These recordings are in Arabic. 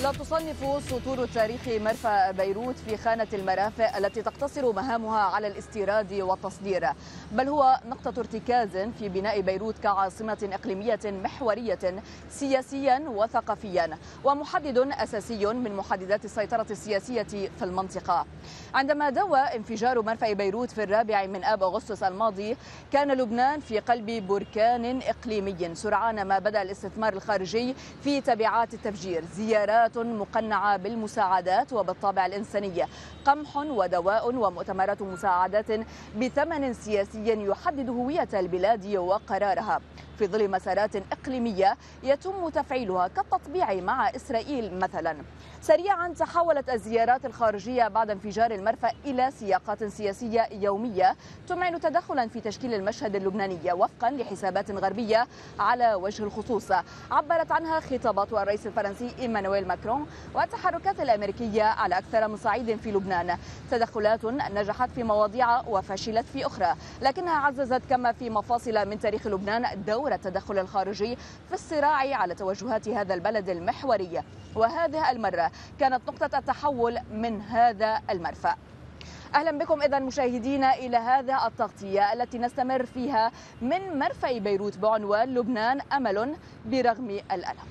لا تصنف سطور تاريخ مرفأ بيروت في خانة المرافق التي تقتصر مهامها على الاستيراد والتصدير، بل هو نقطة ارتكاز في بناء بيروت كعاصمة إقليمية محورية سياسيا وثقافيا، ومحدد أساسي من محددات السيطرة السياسية في المنطقة. عندما دوى انفجار مرفأ بيروت في 4 من آب أغسطس الماضي، كان لبنان في قلب بركان إقليمي سرعان ما بدأ الاستثمار الخارجي في تبعات التفجير، زيارات مقنعة بالمساعدات وبالطابع الإنساني، قمح ودواء ومؤتمرات مساعدات بثمن سياسي يحدد هوية البلاد وقرارها في ظل مسارات إقليمية يتم تفعيلها كالتطبيع مع إسرائيل مثلا. سريعا تحولت الزيارات الخارجية بعد انفجار المرفأ إلى سياقات سياسية يومية تمعن تدخلا في تشكيل المشهد اللبناني وفقا لحسابات غربية على وجه الخصوص عبرت عنها خطابات الرئيس الفرنسي إيمانويل ماكرون والتحركات الأمريكية على أكثر من صعيد في لبنان، تدخلات نجحت في مواضيع وفشلت في أخرى، لكنها عززت كما في مفاصل من تاريخ لبنان دور التدخل الخارجي في الصراع على توجهات هذا البلد المحوري، وهذه المرة كانت نقطة التحول من هذا المرفأ. أهلا بكم إذا مشاهدينا إلى هذا التغطية التي نستمر فيها من مرفأ بيروت بعنوان لبنان أمل برغم الألم.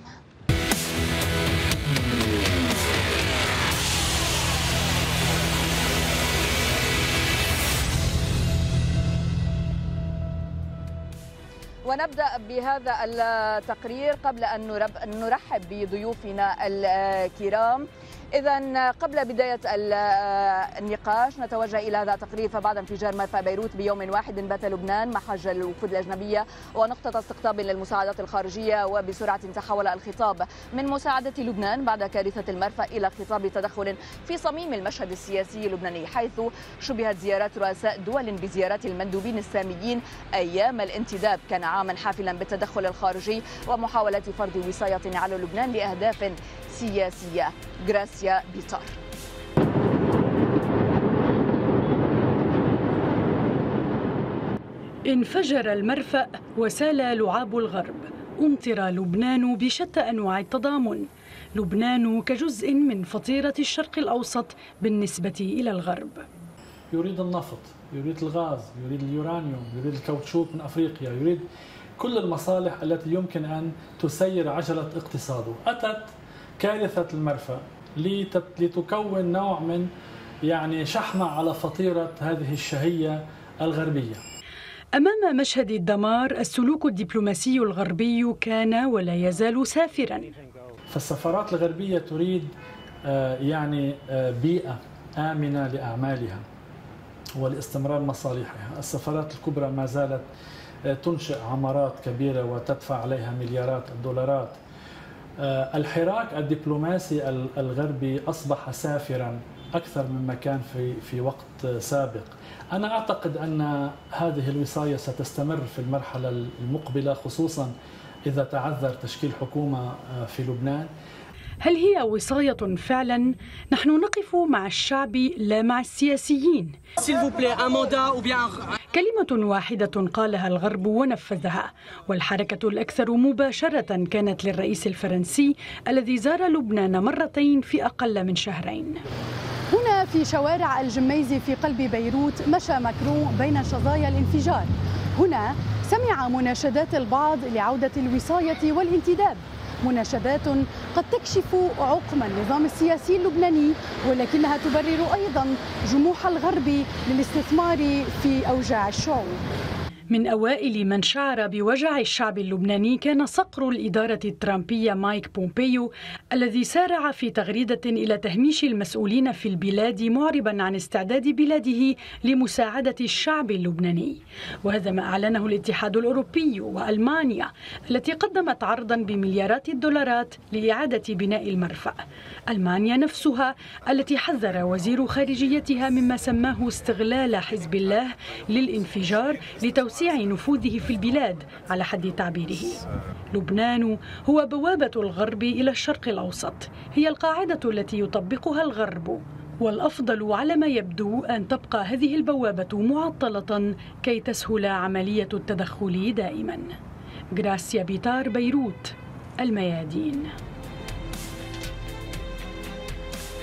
ونبدأ بهذا التقرير قبل أن نرحب بضيوفنا الكرام. إذا قبل بداية النقاش نتوجه إلى هذا التقرير. فبعد انفجار مرفأ بيروت بيوم واحد بات لبنان محج الوفود الأجنبية ونقطة استقطاب للمساعدات الخارجية، وبسرعة تحول الخطاب من مساعدة لبنان بعد كارثة المرفأ إلى خطاب تدخل في صميم المشهد السياسي اللبناني، حيث شبهت زيارات رؤساء دول بزيارات المندوبين الساميين أيام الانتداب. كان عاما حافلا بالتدخل الخارجي ومحاولة فرض وصاية على لبنان لأهداف سياسية. غراسيا بيتار. انفجر المرفأ وسال لعاب الغرب. أمطر لبنان بشتى أنواع التضامن. لبنان كجزء من فطيرة الشرق الأوسط بالنسبة إلى الغرب. يريد النفط، يريد الغاز، يريد اليورانيوم، يريد الكاوتشوك من أفريقيا، يريد كل المصالح التي يمكن أن تسير عجلة اقتصاده. أتت كارثة المرفأ لتكون نوع من شحنة على فطيرة هذه الشهية الغربية. أمام مشهد الدمار السلوك الدبلوماسي الغربي كان ولا يزال سافرا. فالسفارات الغربية تريد بيئة آمنة لأعمالها ولاستمرار مصالحها. السفارات الكبرى ما زالت تنشئ عمارات كبيرة وتدفع عليها مليارات الدولارات. الحراك الدبلوماسي الغربي أصبح سافرا أكثر مما كان في وقت سابق. أنا أعتقد أن هذه الوصاية ستستمر في المرحلة المقبلة، خصوصا إذا تعذر تشكيل حكومة في لبنان. هل هي وصاية فعلا؟ نحن نقف مع الشعب لا مع السياسيين. كلمة واحدة قالها الغرب ونفذها، والحركة الأكثر مباشرة كانت للرئيس الفرنسي الذي زار لبنان مرتين في أقل من شهرين. هنا في شوارع الجميزي في قلب بيروت مشى ماكرون بين شظايا الانفجار. هنا سمع مناشدات البعض لعودة الوصاية والانتداب، مناشدات قد تكشف عقم النظام السياسي اللبناني، ولكنها تبرر أيضا جموح الغرب للاستثمار في أوجاع الشعوب. من أوائل من شعر بوجع الشعب اللبناني كان صقر الإدارة الترامبية مايك بومبيو، الذي سارع في تغريدة إلى تهميش المسؤولين في البلاد معربا عن استعداد بلاده لمساعدة الشعب اللبناني. وهذا ما أعلنه الاتحاد الأوروبي وألمانيا التي قدمت عرضا بمليارات الدولارات لإعادة بناء المرفأ. ألمانيا نفسها التي حذر وزير خارجيتها مما سماه استغلال حزب الله للانفجار لتوسيع نفوذه في البلاد على حد تعبيره. لبنان هو بوابة الغرب إلى الشرق الأوسط، هي القاعدة التي يطبقها الغرب، والأفضل على ما يبدو أن تبقى هذه البوابة معطلة كي تسهل عملية التدخل دائما. غراسيا بيتار، بيروت، الميادين.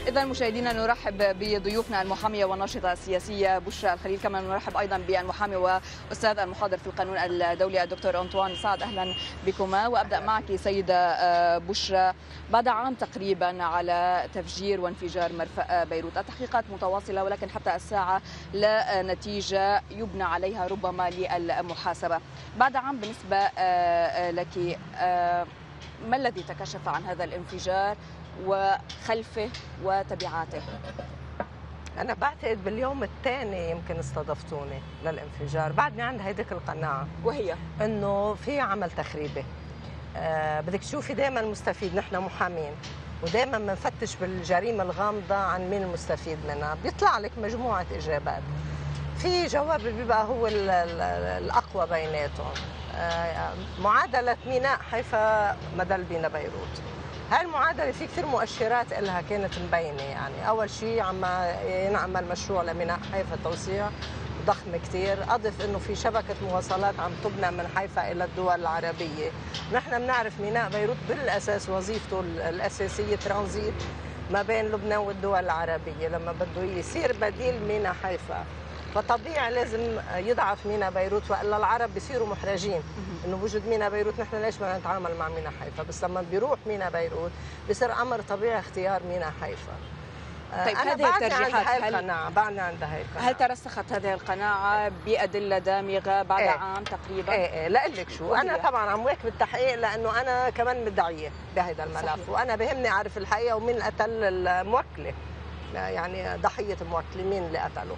إذا مشاهدينا نرحب بضيوفنا المحامية والناشطة السياسية بشرى الخليل، كما نرحب أيضا بالمحامي وأستاذ المحاضر في القانون الدولي الدكتور أنطوان سعد. أهلا بكما. وأبدأ معك سيدة بشرى، بعد عام تقريبا على تفجير وانفجار مرفأ بيروت، التحقيقات متواصلة ولكن حتى الساعة لا نتيجة يبنى عليها ربما للمحاسبة. بعد عام بالنسبة لك، ما الذي تكشف عن هذا الانفجار وخلفه وتبعاته؟ أنا بعتقد باليوم الثاني يمكن استضفتوني للانفجار، بعدني عندي هيديك القناعة، وهي إنه في عمل تخريبي. بدك تشوفي دائما المستفيد، نحن محامين ودائما بنفتش بالجريمة الغامضة عن مين المستفيد منها، بيطلع لك مجموعة إجابات. في جواب بيبقى هو الأقوى بيناتهم، معادلة ميناء حيفا بدل بينا بيروت. هاي المعادلة في كثير مؤشرات إلها كانت مبينة. يعني أول شيء عم ينعمل مشروع لميناء حيفا توسيع ضخم كثير، أضف إنه في شبكة مواصلات عم تبنى من حيفا إلى الدول العربية. نحن بنعرف ميناء بيروت بالأساس وظيفته الأساسية ترانزيت ما بين لبنان والدول العربية، لما بده يصير بديل ميناء حيفا فطبيعي لازم يضعف ميناء بيروت، والا العرب بيصيروا محرجين انه بوجود ميناء بيروت نحن ليش بدنا نتعامل مع ميناء حيفا، بس لما بيروح ميناء بيروت بصير امر طبيعي اختيار ميناء حيفا. طيب أنا هذه الترجيحات هل ترسخت هذه القناعة بأدلة دامغة بعد عام تقريبا؟ ايه لاقول لك شو، أنا طبعا عم واكب التحقيق لأنه أنا كمان مدعية بهذا الملف. صحيح. وأنا بهمني أعرف الحقيقة ومين قتل الموكلة، يعني ضحية الموكلة مين اللي قتله.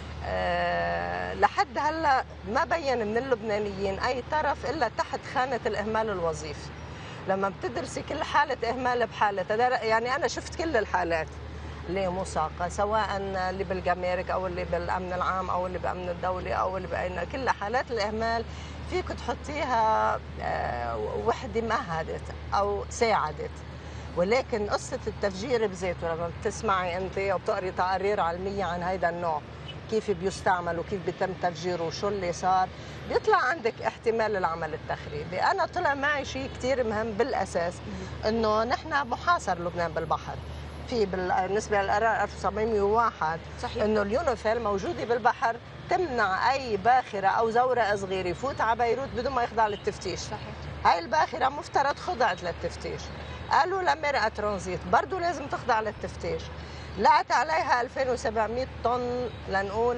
لحد هلا ما بين من اللبنانيين اي طرف الا تحت خانه الاهمال الوظيفي. لما بتدرسي كل حاله اهمال بحالتها، يعني انا شفت كل الحالات اللي مساقه، سواء اللي بالجمارك او اللي بالامن العام او اللي بامن الدولي او اللي كل حالات الاهمال فيك تحطيها وحده مهدت او ساعدت. ولكن قصه التفجير بذاته لما بتسمعي انت وبتقري تقارير علميه عن هذا النوع، كيف بيستعمل وكيف بيتم تفجيره وشو اللي صار، بيطلع عندك احتمال العمل التخريبي. أنا طلع معي شيء كثير مهم بالأساس، إنه نحن محاصر لبنان بالبحر. في بالنسبة للقرار 1901 صحيح إنه اليونيفيل موجودة بالبحر تمنع أي باخرة أو زورق صغير يفوت على بيروت بدون ما يخضع للتفتيش. صحيح. هاي الباخرة مفترض خضعت للتفتيش، قالوا لمرأة ترانزيت برضه لازم تخضع للتفتيش. لقت عليها 2700 طن لنقول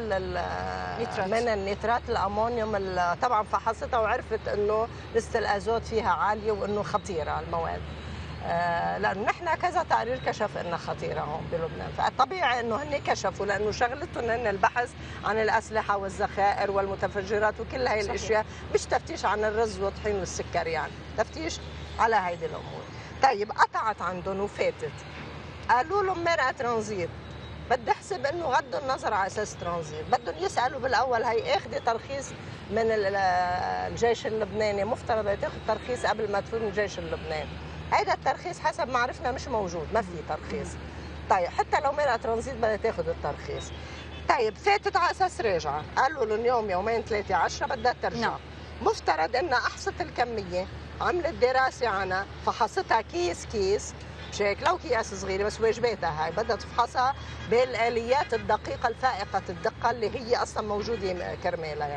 من النيترات الامونيوم. طبعا فحصتها وعرفت انه نسبه الازوت فيها عاليه وانه خطيره المواد، لانه نحن كذا تقرير كشف انها خطيره هون بلبنان. فالطبيعي انه هن كشفوا، لانه شغلتهم هن البحث عن الاسلحه والذخائر والمتفجرات وكل هاي الاشياء، مش تفتيش عن الرز والطحين والسكر، يعني تفتيش على هيدي الامور. طيب قطعت عندهم وفاتت، قالوا لهم مرأة ترانزيت، بدي احسب انه غضوا النظر على اساس ترانزيت، بدهم يسالوا بالاول هي اخذي ترخيص من الجيش اللبناني، مفترض تاخذ ترخيص قبل ما تفوت من الجيش اللبناني. هيدا الترخيص حسب ما عرفنا مش موجود، ما في ترخيص. طيب حتى لو مرأة ترانزيت بدها تاخذ الترخيص. طيب فاتت على اساس راجعه، قالوا لهم يوم يومين ثلاثه 10 بدها ترجع. مفترض انها احصت الكميه، عملت دراسه عنها، فحصتها كيس كيس، مش هيك لو اكياس صغيره بس واجباتها هاي بدها تفحصها بالاليات الدقيقه الفائقه الدقه اللي هي اصلا موجوده كرمالها.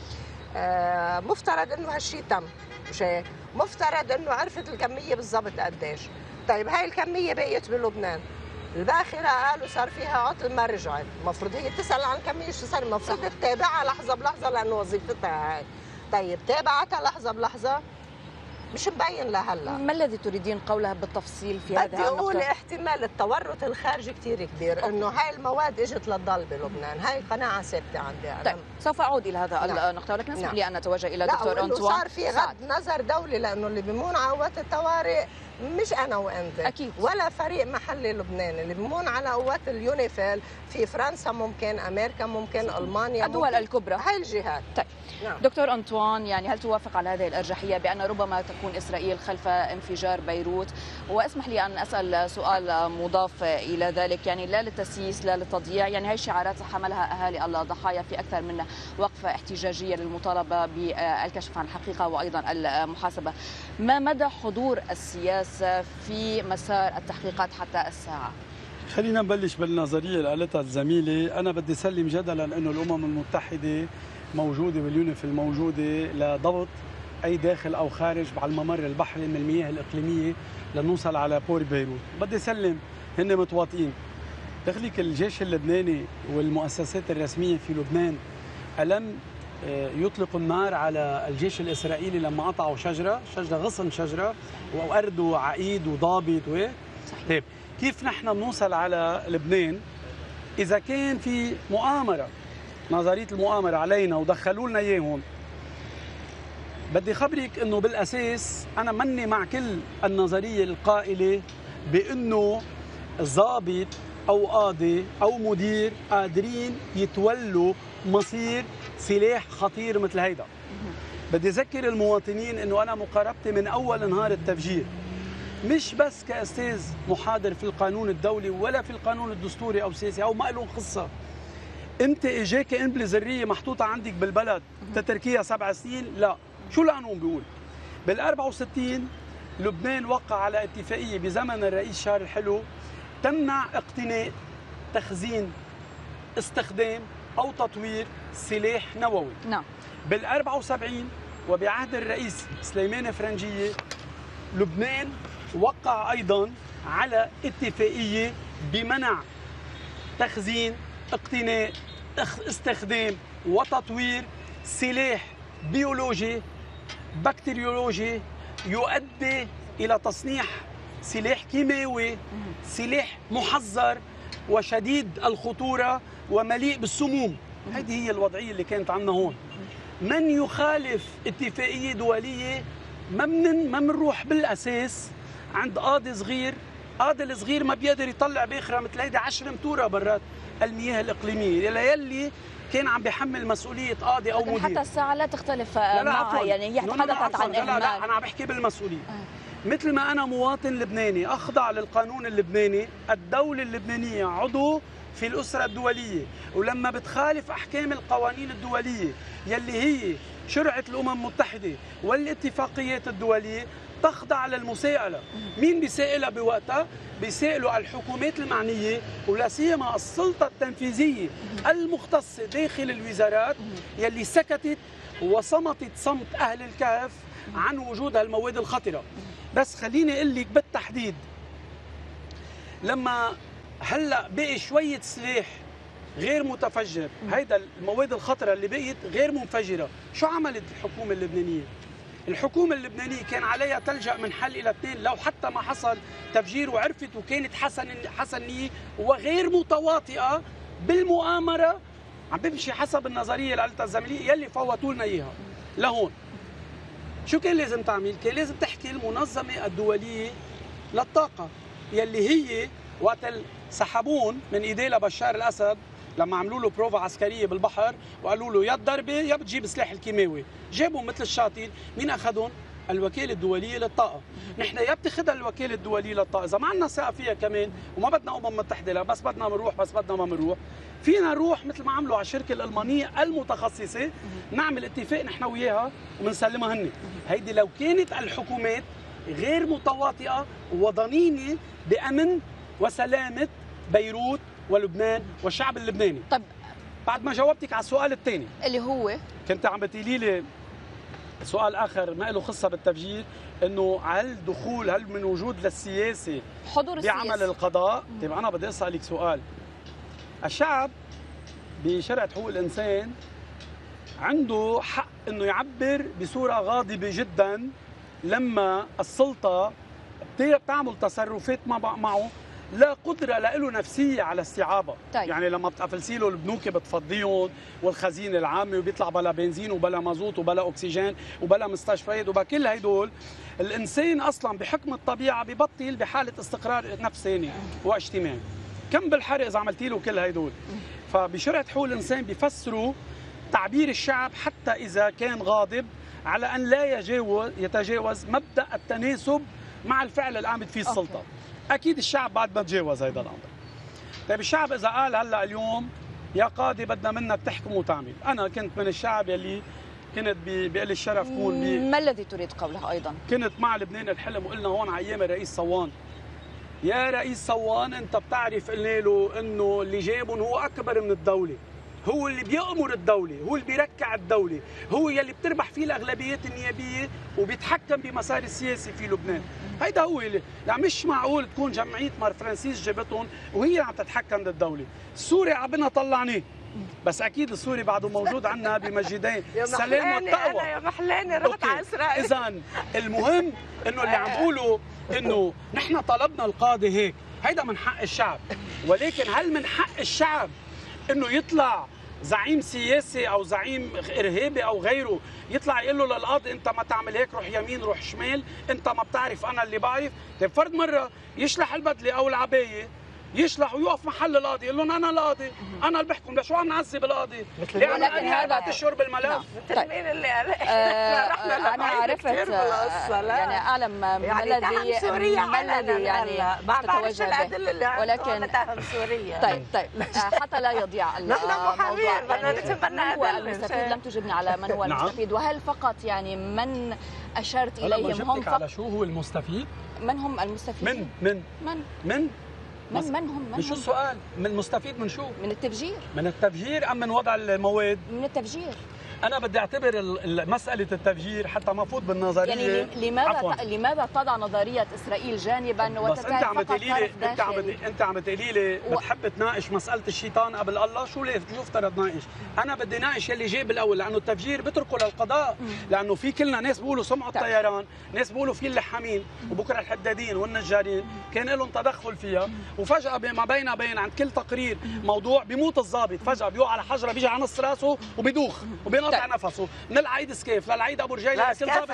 يعني مفترض انه هالشيء تم، مش هيك؟ مفترض انه عرفت الكميه بالضبط قديش. طيب هاي الكميه بقيت بلبنان، الباخره قالوا صار فيها عطل ما رجعت، المفروض هي تسال عن الكميه شو صار، المفروض تتابعها لحظه بلحظه لانه وظيفتها هاي. طيب تابعتها لحظه بلحظه مش مبين لهلا. ما الذي تريدين قوله بالتفصيل في هذا النقطة؟ بدي اقول احتمال التورط الخارجي كثير كبير، انه هاي المواد اجت للضل بلبنان، هاي قناعه ثابته عندي انا. طيب سوف اعود الى هذا النقطة، ولكن اسمح لي ان اتوجه الى دكتور أنطوان. صار في غض نظر دولي، لانه اللي بيمون على قوات الطوارئ مش انا وانت أكيد، ولا فريق محلي لبناني، اللي بيمون على قوات اليونيفيل في فرنسا ممكن، امريكا ممكن، المانيا الدول الكبرى، هاي الجهات. طيب دكتور أنطوان، يعني هل توافق على هذه الأرجحية بأن ربما تكون إسرائيل خلف انفجار بيروت؟ واسمح لي أن أسأل سؤال مضاف إلى ذلك، يعني لا للتسييس لا للتضييع، يعني هي شعارات حملها أهالي الضحايا في أكثر من وقفة احتجاجية للمطالبة بالكشف عن الحقيقة وأيضا المحاسبة. ما مدى حضور السياسة في مسار التحقيقات حتى الساعة؟ خلينا نبلش بالنظريه اللي قالتها الزميله. انا بدي سلم جدلا انه الامم المتحده موجوده واليونيفيل موجوده لضبط اي داخل او خارج على الممر البحري من المياه الاقليميه لنوصل على بور بيروت. بدي سلم هن متواطئين. دخلك الجيش اللبناني والمؤسسات الرسميه في لبنان ألم يطلقوا النار على الجيش الإسرائيلي لما قطعوا شجرة غصن شجرة وأردوا عقيد وضابط طيب كيف نحن بنوصل على لبنان إذا كان في مؤامرة، نظرية المؤامرة علينا ودخلوا لنا إياهم؟ بدي خبرك إنه بالأساس أنا مني مع كل النظرية القائلة بإنه ضابط أو قاضي أو مدير قادرين يتولوا مصير سلاح خطير مثل هيدا. بدي أذكر المواطنين إنه أنا مقاربتي من أول نهار التفجير، مش بس كأستاذ محاضر في القانون الدولي ولا في القانون الدستوري أو سياسي أو ما لهم قصة. أنت إجاك قنبلة ذرية محطوطة عندك بالبلد تتركيها 7 سنين؟ لا. شو القانون بيقول؟ بال 64 لبنان وقع على اتفاقية بزمن الرئيس شارل الحلو تمنع اقتناء، تخزين، استخدام أو تطوير سلاح نووي. نعم. بال 74 وبعهد الرئيس سليمان فرنجية لبنان وقع أيضا على اتفاقية بمنع تخزين، اقتناء، استخدام وتطوير سلاح بيولوجي بكتيريولوجي يؤدي إلى تصنيع سلاح كيماوي، سلاح محذر وشديد الخطورة ومليء بالسموم. هذه هي الوضعية اللي كانت عندنا هون. من يخالف اتفاقية دولية ما بنروح بالأساس عند قاضي صغير. قاضي الصغير ما بيقدر يطلع باخرة مثل هيدي 10 متورة برات المياه الإقليمية يلي كان عم بيحمل مسؤولية قاضي أو مدير. حتى الساعة لا تختلف معها، يعني هي تحدثت عن إهمال. لا أنا عم بحكي بالمسؤولية. مثل ما أنا مواطن لبناني أخضع للقانون اللبناني، الدولة اللبنانية عضو في الأسرة الدولية، ولما بتخالف أحكام القوانين الدولية يلي هي شرعة الأمم المتحدة والاتفاقيات الدولية تخضع للمساءلة. مين بيسائلها بوقتها؟ بيسائلوا الحكومات المعنية ولا سيما السلطة التنفيذية المختصة داخل الوزارات يلي سكتت وصمتت صمت أهل الكهف عن وجود هالمواد الخطرة. بس خليني أقول لك بالتحديد، لما هلا بقي شوية سلاح غير متفجر، هيدا المواد الخطرة اللي بقيت غير منفجرة، شو عملت الحكومة اللبنانية؟ الحكومة اللبنانية كان عليها تلجأ من حل إلى اثنين لو حتى ما حصل تفجير، وعرفت وكانت حسن نية وغير متواطئة بالمؤامرة، عم بمشي حسب النظرية اللي قالتها الزميلية يلي فوتوا لنا إياها لهون. شو كان لازم تعمل؟ كان لازم تحكي المنظمة الدولية للطاقة يلي هي وقت سحبون من ايديه لبشار الاسد لما عملوا له بروفا عسكريه بالبحر وقالوا له يا الضربه يا بتجيب سلاح الكيماوي، جابوا مثل الشاطئ. مين اخذهم؟ الوكاله الدوليه للطاقه. نحن يا بتاخذها الوكاله الدوليه للطاقه اذا ما عندنا ثقه فيها كمان وما بدنا متحده، لا بس بدنا بنروح بس بدنا ما بنروح، فينا نروح مثل ما عملوا على الشركه الالمانيه المتخصصه نعمل اتفاق نحن وياها وبنسلمها هن. هيدي لو كانت الحكومات غير متواطئه وضنينه بامن وسلامة بيروت ولبنان والشعب اللبناني. طيب بعد ما جاوبتك على السؤال الثاني اللي هو كنت عم بتقولي لي سؤال اخر ما له خصه بالتفجير، انه هل من وجود للسياسي حضور بعمل القضاء؟ طيب انا بدي اسالك سؤال. الشعب بشريعة حقوق الانسان عنده حق انه يعبر بصوره غاضبه جدا لما السلطه بتعمل تصرفات معه لا قدرة له نفسية على استيعابها. طيب. يعني لما بتقفلسي له البنوك بتفضيهم والخزينة العامة وبيطلع بلا بنزين وبلا مازوت وبلا أكسجين وبلا مستشفيات وبلا كل هيدول، الإنسان أصلا بحكم الطبيعة ببطل بحالة استقرار نفساني واجتماعي. كم بالحرق إذا عملتي له كل هيدول. فبشريعة حقوق الإنسان بيفسروا تعبير الشعب حتى إذا كان غاضب على أن لا يتجاوز مبدأ التناسب مع الفعل اللي قامت فيه السلطة. أكيد الشعب بعد ما تجاوز هذا الأمر. طيب الشعب إذا قال هلا اليوم يا قاضي بدنا منك تحكم وتعمل، أنا كنت من الشعب يلي كنت بقلي الشرف كون ما الذي تريد قوله أيضا؟ كنت مع لبنان الحلم وقلنا هون على أيام الرئيس صوان يا رئيس صوان انت بتعرف قلنا له انه اللي جابهم هو اكبر من الدوله، هو اللي بيأمر الدولة، هو اللي بيركع الدولة، هو يلي بتربح فيه الأغلبيات النيابية وبيتحكم بمسار السياسي في لبنان. هيدا هو اللي يعني مش معقول تكون جمعية مار فرانسيس جابتهم وهي عم تتحكم بالدولة. السوري عبنا طلعناه، بس اكيد السوري بعده موجود عندنا بمسجدين السلام والتقوى. يا محلاني رحت على اسرائيل. اذا المهم انه اللي عم بقوله انه نحن طلبنا القاضي هيك، هيدا من حق الشعب، ولكن هل من حق الشعب انه يطلع زعيم سياسي او زعيم ارهابي او غيره يطلع يقول له للقاضي انت ما تعمل هيك، روح يمين روح شمال، انت ما بتعرف انا اللي بعرف؟ طيب فرد مره يشلح البدله او العبايه، يشلح ويوقف محل القاضي يقول لهم انا القاضي، انا اللي بحكم، لشو عم نعذب القاضي؟ ولكن هذا تشعر بالملف. طيب مين اللي قال؟ انا عرفت يعني اعلم ما الذي يعني تتوجه به، ولكن سوريا. طيب حتى لا يضيع الموضوع، من هو المستفيد؟ لم تجبني على من هو المستفيد، وهل فقط يعني من اشرت اليهم هم على شو هو المستفيد؟ من هم المستفيدين؟ من هم؟ شو السؤال؟ من المستفيد من شو؟ من التفجير. من التفجير ام من وضع المواد؟ من التفجير. أنا بدي أعتبر مسألة التفجير حتى ما فوت بالنظرية. يعني لماذا تضع نظرية إسرائيل جانبا وتترك فقط طرف داخلي؟ أنت عم تقولي لي بتحب تناقش مسألة الشيطان قبل الله، شو افترض ناقش؟ أنا بدي ناقش يلي جاي بالأول، لأنه التفجير بتركه للقضاء، لأنه في كلنا ناس بيقولوا سمعوا الطيران، ناس بيقولوا في اللحامين وبكره الحدادين والنجارين كان لهم تدخل فيها، وفجأة ما بين عند كل تقرير موضوع بيموت الضابط، فجأة بيوقع على حجرة بيجي على نص راسه وبيدوخ وبينقطع نفسه، من العيد سكيف للعيد ابو رجيله كل ضابط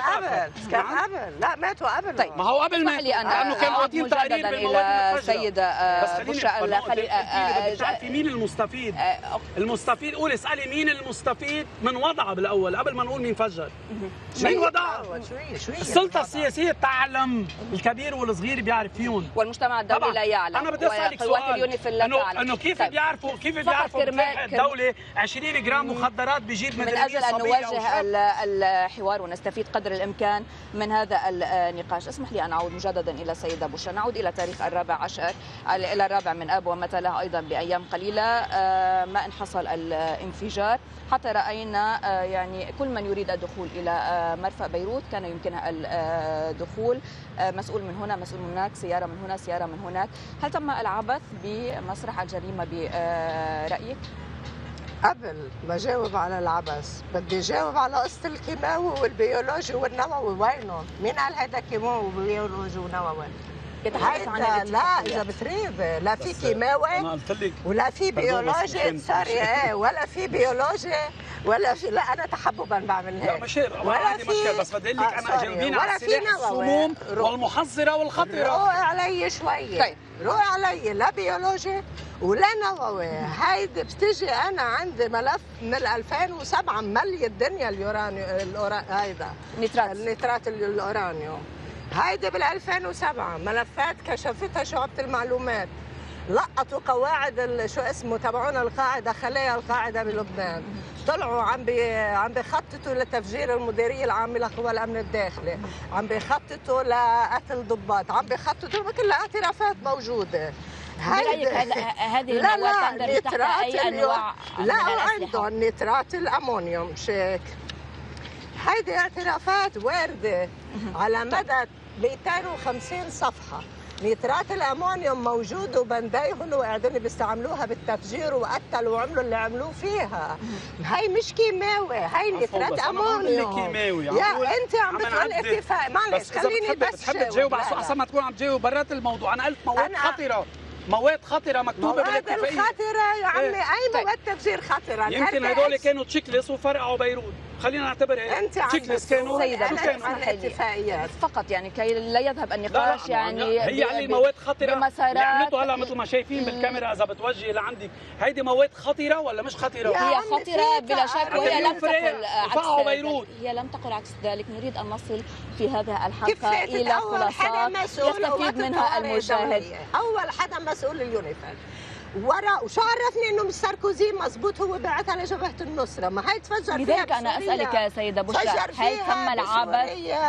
قبل لا ماتوا قبل. طيب ما هو قبل ما لانه كانوا عاطين تقرير بالمواد السيده بشرى خليل تعرفي مين المستفيد؟ المستفيد قولي اسالي مين المستفيد من وضعه بالاول قبل ما نقول مين فجر. مين وضعه؟ السلطه السياسيه تعلم، الكبير والصغير بيعرف فيهم، والمجتمع الدولي لا يعلم. انا بدي اسالك سؤال انه كيف بيعرفوا الدوله 20 جرام مخدرات بيجيب من اجل ان نواجه الحوار ونستفيد قدر الامكان من هذا النقاش. اسمح لي ان اعود مجددا الى السيده بشرى، نعود الى تاريخ 14 الى 4 من اب وما تلاه ايضا بايام قليله ما ان حصل الانفجار، حتى راينا يعني كل من يريد الدخول الى مرفأ بيروت كان يمكنها الدخول، مسؤول من هنا مسؤول من هناك، سياره من هنا سياره من هناك. هل تم العبث بمسرح الجريمه برايك؟ قبل ما جاوب على العبث بدي جاوب على قصة الكيماوي والبيولوجي والنووي، وينهم؟ مين قال هيدا كيماوي وبيولوجي ونووي؟ هيدا لا اذا بتريد لا في كيماوي ولا في بيولوجي، سوري ولا في بيولوجي ولا في، لا انا تحببا بعمل هيك. لا مش هيك ولا في مشكل، بس بدي اقول لك انا جاوبين على السلاح السموم والمحظره والخطره. روقي علي شوي. طيب روقي علي، لا بيولوجي ولا نووي. هيدي بتجي انا عندي ملف من 2007 ملي الدنيا اليورانيوم هيدا النترات الاورانيوم، هيدي بال 2007 ملفات كشفتها شعبة المعلومات، لقطوا قواعد شو اسمه تبعون القاعده، خلايا القاعده بلبنان، طلعوا عم بيخططوا لتفجير المديريه العامه لقوى الامن الداخلي، عم بيخططوا لقتل ضباط، عم بيخططوا كلها اعترافات موجوده. هذه المواد تندرج تحت اي انواع؟ لا عندهم نترات الامونيوم شيك، هيدي اعترافات وارده على مدى 250 صفحه. نترات الامونيوم موجود وبنديهم وقاعدين بيستعملوها بالتفجير وقتلوا وعملوا اللي عملوه فيها. هي مش كيماوي، هي نترات امونيوم. يا انت عم بتقول اتفاق، معلش خليني بس بتحب تجاوب على احسن ما تكون عم تجاوب برات الموضوع. انا قلت مواد خطره، مواد خطره مكتوبه بالاتفاقيه. مواد الخطره يا عمي اي مواد تفجير خطره؟ يمكن هدول كانوا تشيكلس وفرقعوا بيروت، خلينا نعتبر هيك. تشيكلس كانوا الاتفاقيات فقط يعني كي لا يذهب النقاش. يعني هي علي مواد خطره اللي عملته هلا مثل ما شايفين بالكاميرا اذا بتوجهي لعندك، هيدي مواد خطره ولا مش خطره؟ هي خطره بلا شك، وهي لم تقل عكس بيروت. هي لم تقل عكس ذلك. نريد ان نصل في هذا الحلقه الى خلاصات يستفيد منها المشاهد. اول حدا مسؤول اليونيفيل، وراء. وشو عرفني انه مش ساركوزي مزبوط هو بعتها لجبهه النصره؟ ما هي تفجر فيها. لذلك انا اسالك يا سيده بشرى، هل تم العبث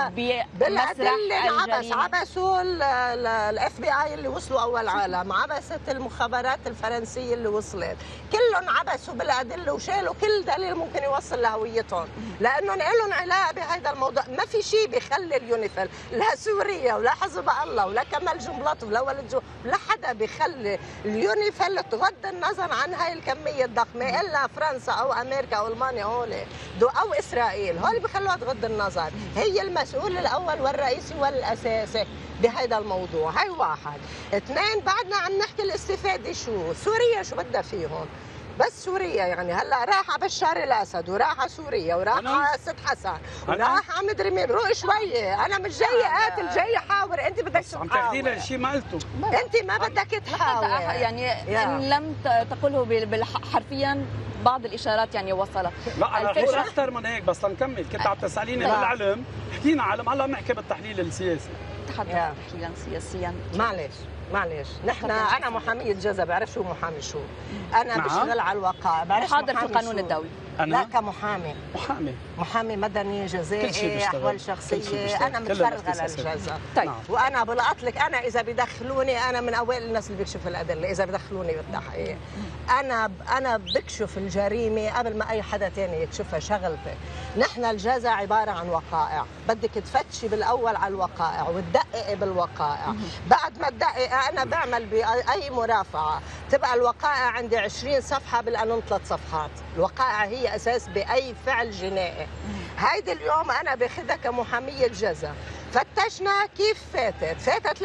بمسرح الجريمه؟ عبثوا الاف بي اي اللي وصلوا اول عالم، عبثت المخابرات الفرنسيه اللي وصلت، كلهم عبثوا بالادله وشالوا كل دليل ممكن يوصل لهويتهم، لانه لهم علاقه بهذا الموضوع. ما في شيء بيخلي اليونيفيل، لا سوريا ولا حزب الله ولا كمال جنبلاط ولا ولد لا حدا بيخلي اليونيفيل تغض النظر عن هاي الكميه الضخمه الا فرنسا او امريكا او المانيا او اسرائيل، هول بخلوها تغض النظر. هي المسؤول الاول والرئيسي والاساسي بهذا الموضوع. هاي واحد. اثنين، بعدنا عم نحكي الاستفاده شو؟ سوريا شو بدها فيهم؟ بس سوريا يعني هلا راح على بشار الاسد وراح على سوريا وراح على سيد حسن وراح على مدري مين. روق شويه، انا مش جاي قاتل، جاي حاور. انت بدك عم تاخذينا شيء ما قلته. انت ما بدك تحاور يعني ان لم تقله حرفيا بعض الاشارات يعني وصلت. لا انا رح اكثر من هيك، بس لنكمل. كنت عم تساليني بالعلم، حكينا علم، هلا بنحكي بالتحليل السياسي. تحدث تحليلا سياسيا. معلش نحن انا محاميه جزا، بعرف شو محامي شو. انا بشتغل على الوقائع، بعرف محاضر في القانون الدولي. لا كمحامي، محامي مدني جزائي احوال شخصيه. انا متفرغه للجزا. طيب وانا بلقط لك، انا اذا بدخلوني انا من اوائل الناس اللي بيكشف الادله. اذا بدخلوني بالتحقيق انا بكشف الجريمه قبل ما اي حدا ثاني يكشفها. شغلتي نحن الجزا عباره عن وقائع، بدك تفتشي بالاول على الوقائع وتدققي بالوقائع. بعد ما تدققي انا بعمل باي مرافعه تبقى الوقائع عندي 20 صفحه بالقانون 3 صفحات. الوقائع هي اساس باي فعل جنائي. هيدي اليوم انا باخذها كمحاميه جزا. فتشنا كيف فاتت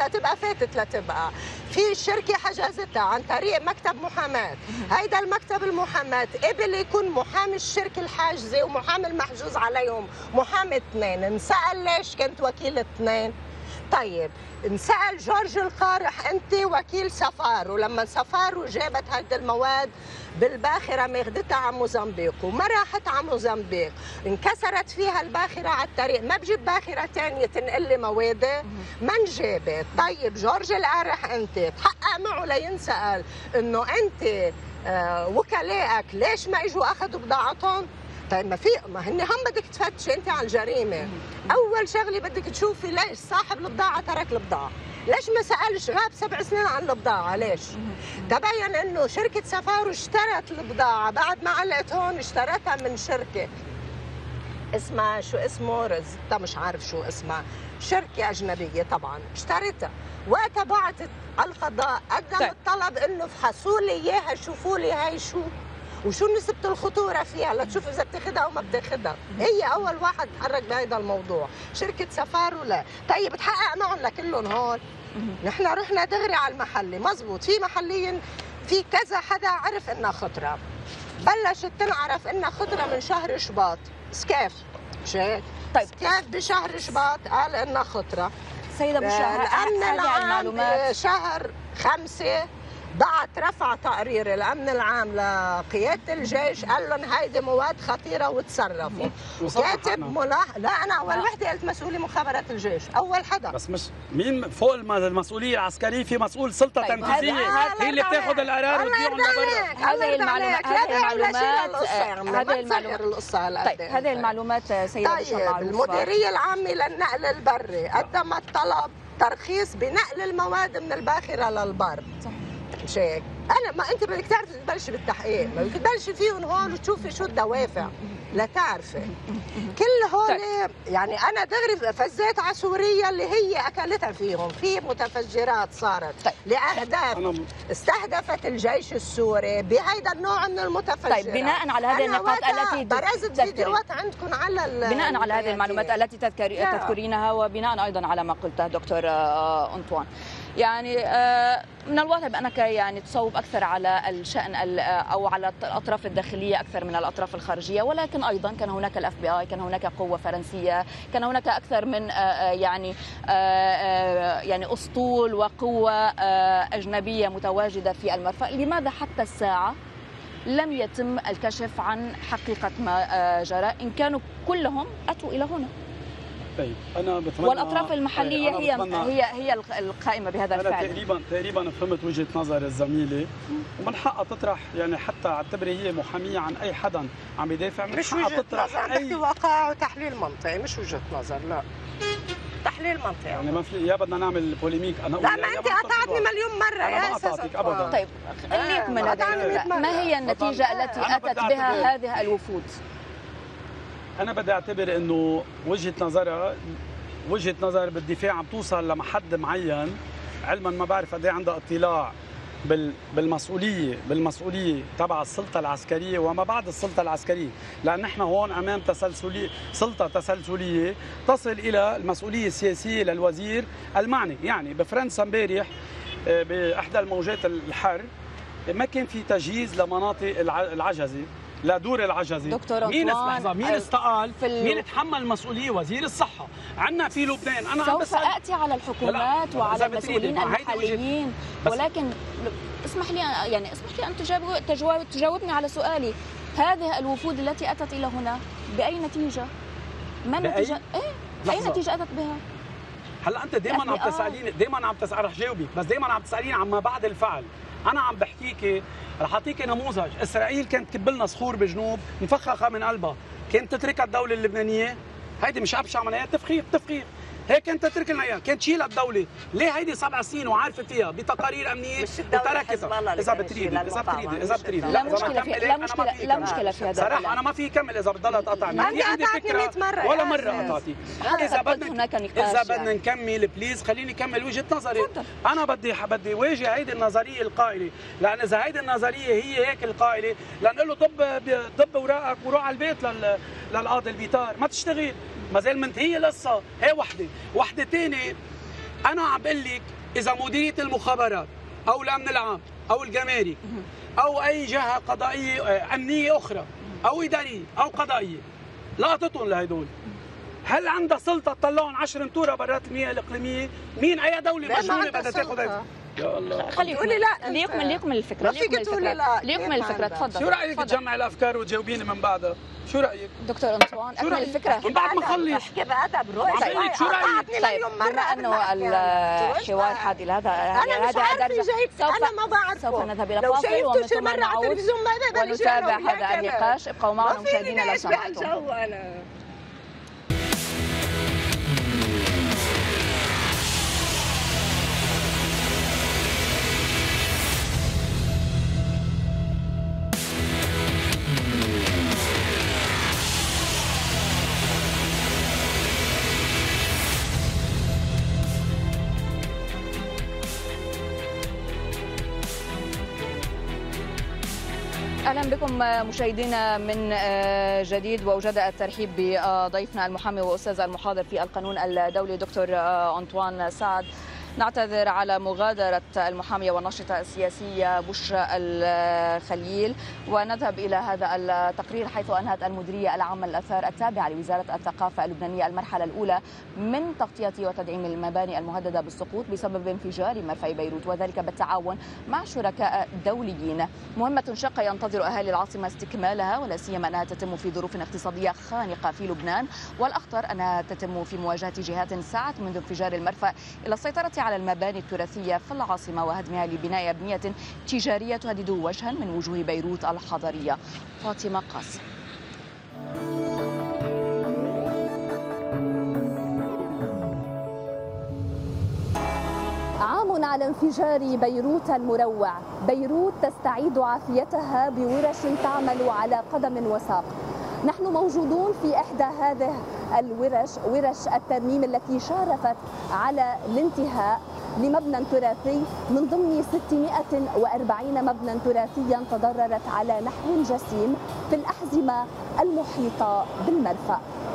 لتبقى في شركه حجزتها عن طريق مكتب محاماه. هيدا المكتب المحاماه قبل يكون محامي الشركه الحاجزه ومحامي المحجوز عليهم محامي اثنين. انسأل ليش كنت وكيل اثنين؟ طيب انسأل جورج القارح انت وكيل سفارو، لما سفارو جابت هيدي المواد بالباخره ماخذتها على موزمبيق وما راحت على موزمبيق، انكسرت فيها الباخره على الطريق، ما بجيب باخره ثانيه تنقل لي موادي؟ ما انجابت. طيب جورج القارح انت تحقق معه لينسأل انه انت وكلائك ليش ما اجوا اخذوا بضاعتهم؟ طيب ما هن هم بدك تفتشي انت على الجريمه. اول شغله بدك تشوفي ليش صاحب البضاعه ترك البضاعه، ليش ما سالش غاب 7 سنين عن البضاعه؟ ليش؟ تبين انه شركه سفارو اشترت البضاعه بعد ما علقت هون، اشترتها من شركه اسمها شو اسمه رزتا، مش عارف شو اسمها، شركه اجنبيه طبعا اشترتها. وقتها بعتت على القضاء قدمت طلب انه فحصوا لي اياها، شوفوا لي هاي شو وشو نسبة الخطورة فيها لتشوف إذا بتاخدها أو ما بتاخدها. هي أول واحد تحرك بهذا الموضوع، شركة سفارو. لا طيب تحقق معهم لكلهم هون. نحن رحنا دغري على المحلي، مزبوط في محليين في كذا حدا عرف إنها خطرة، بلشت تنعرف إنها خطرة من شهر شباط. سكاف شيء طيب سكاف بشهر شباط قال إنها خطرة. سيدة بشرى، الأمن العام بشهر 5 بعت رفع تقرير الامن العام لقياده الجيش قال لهم هيدي مواد خطيره وتصرفوا. كاتب لا انا اول وحده قلت مسؤولي مخابرات الجيش، اول حدا. بس مش مين فوق المسؤوليه العسكريه؟ في مسؤول سلطه تنفيذيه هي اللي بتاخذ القرار وتبيعهم لبرا. هذه المعلومات هذه المعلومات سيده بشرى. طيب المديريه العامه للنقل البري قدمت طلب ترخيص بنقل المواد من الباخره للبر. صح. مش هيك؟ انا ما انت بدك تعرفي تبلشي بالتحقيق، ما بدك تبلشي فيهم هون وتشوفي شو الدوافع لتعرفي. كل هول يعني انا دغري فزيت على سوريا اللي هي اكلتها فيهم، في متفجرات صارت لاهداف استهدفت الجيش السوري بهيدا النوع من المتفجرات. طيب بناء على هذه النقاط التي برزت فيديوهات عندكم على بناء على هذه المعلومات التي تذكرينها وبناء ايضا على ما قلته دكتور أنطوان، يعني من الواضح بأنك يعني تصوب أكثر على الشأن أو على الأطراف الداخلية أكثر من الأطراف الخارجية، ولكن أيضا كان هناك الاف بي اي، كان هناك قوة فرنسية، كان هناك أكثر من يعني أسطول وقوة أجنبية متواجدة في المرفأ. لماذا حتى الساعة لم يتم الكشف عن حقيقة ما جرى إن كانوا كلهم أتوا إلى هنا؟ طيب انا بتمنى والاطراف المحليه هي القائمه بهذا الفعل. انا تقريبا فهمت وجهه نظر الزميله، ومن حقها تطرح يعني حتى اعتبري هي محاميه عن اي حدا عم يدافع، من حقها تطرح اي وقائع وتحليل منطقي، مش وجهه نظر، لا تحليل منطقي. يعني ما في يا بدنا نعمل بوليميك انا لا ما انت قطعتني مليون مره يا ما قطعتك ابدا. طيب خليك من ما هي النتيجه التي اتت بها هذه الوفود؟ انا بدي اعتبر انه وجهه نظر بالدفاع عم توصل لمحد معين، علما ما بعرف قد ايه عندها اطلاع بالمسؤوليه تبع السلطه العسكريه وما بعد السلطه العسكريه، لان نحن هون امام سلطه تسلسليه تصل الى المسؤوليه السياسيه للوزير المعني. يعني بفرنسا امبارح باحدى الموجات الحر ما كان في تجهيز لمناطق العجزه، لا دور العجزي. دكتور مين استقال؟ مين تحمل المسؤوليه؟ وزير الصحه. عندنا في لبنان انا عم سوف اتي على الحكومات وعلى المسؤولين المحليين، ولكن اسمح لي ان تجاوبني على سؤالي. هذه الوفود التي اتت الى هنا باي نتيجه؟ ما النتيجه؟ اي نتيجه اتت بها؟ هلا انت دائما عم تساليني، رح جاوبك، بس دائما عم تساليني عما بعد الفعل. انا عم بحكيكي، رح اعطيكي نموذج. اسرائيل كانت تكب لنا صخور بجنوب مفخخه من قلبها، كانت تتركها الدوله اللبنانيه؟ هيدي مش ابشع من هي تفخيخ. هيك كانت تترك لنا اياها، كانت تشيلها الدوله. ليه هيدي 7 سنين وعارفه فيها بتقارير امنيه وتركتها؟ اذا بتريدي لا مشكله في هذا. صراحه انا ما في كمل اذا بتضلها تقطعني، في عندي فكره ولا مره قطعتي. اذا بدنا نكمل بليز خليني كمل وجهه نظري. انا بدي واجه هيدي النظريه القائله، لان اذا هيدي النظريه هي هيك القائله لنقول له ضب اوراقك وروح على البيت للقاضي البيطار، ما تشتغل، ما زال منتهيه القصه. هي وحده ثانيه. انا عم بقول لك اذا مديريه المخابرات او الامن العام او الجمارك او اي جهه قضائيه امنيه اخرى او اداريه او قضائيه لقطتهم لهدول، هل عندها سلطه تطلعهم 10 انطوره برات المياه الاقليميه؟ مين اي دوله مجنونه بدها تاخذ؟ يا الله خليه يقول لي لا. ليكمل الفكره. ما فيك تقولي لا. ليكمل الفكره. تفضل. شو رايك تجمعي الافكار وتجاوبيني من بعدها؟ شو رايك دكتور أنطوان؟ اكمل الفكره من بعد ما اخلص. احكي بادب روح. شو رايك؟ طيب بما انه الحوار حاد الى هذا، انا مش عارفه انا ما بعرف. سوف نذهب الى فاصل ومن ثم نعود ونتابع هذا النقاش. ابقوا معنا مشاهدينا لو سمحتم. اهلا بكم مشاهدينا من جديد، واجدد الترحيب بضيفنا المحامي واستاذ المحاضر في القانون الدولي دكتور أنطوان سعد. نعتذر على مغادرة المحامية والناشطة السياسية بشرى الخليل، ونذهب إلى هذا التقرير حيث أنهت المديرية العامة للآثار التابعة لوزارة الثقافة اللبنانية المرحلة الأولى من تغطية وتدعيم المباني المهددة بالسقوط بسبب انفجار مرفأ بيروت، وذلك بالتعاون مع شركاء دوليين. مهمة شاقة ينتظر أهالي العاصمة استكمالها، ولا سيما أنها تتم في ظروف اقتصادية خانقة في لبنان، والأخطر أنها تتم في مواجهة جهات سعت منذ انفجار المرفأ إلى السيطرة على المباني التراثية في العاصمة وهدمها لبناء أبنية تجارية تهدد وجها من وجوه بيروت الحضرية. فاطمة قاسم. عام على انفجار بيروت المروع. بيروت تستعيد عافيتها بورش تعمل على قدم وساق. نحن موجودون في إحدى هذه الورش، ورش الترميم التي شارفت على الانتهاء لمبنى تراثي من ضمن 640 مبنى تراثيا تضررت على نحو جسيم في الأحزمة المحيطة بالمرفأ.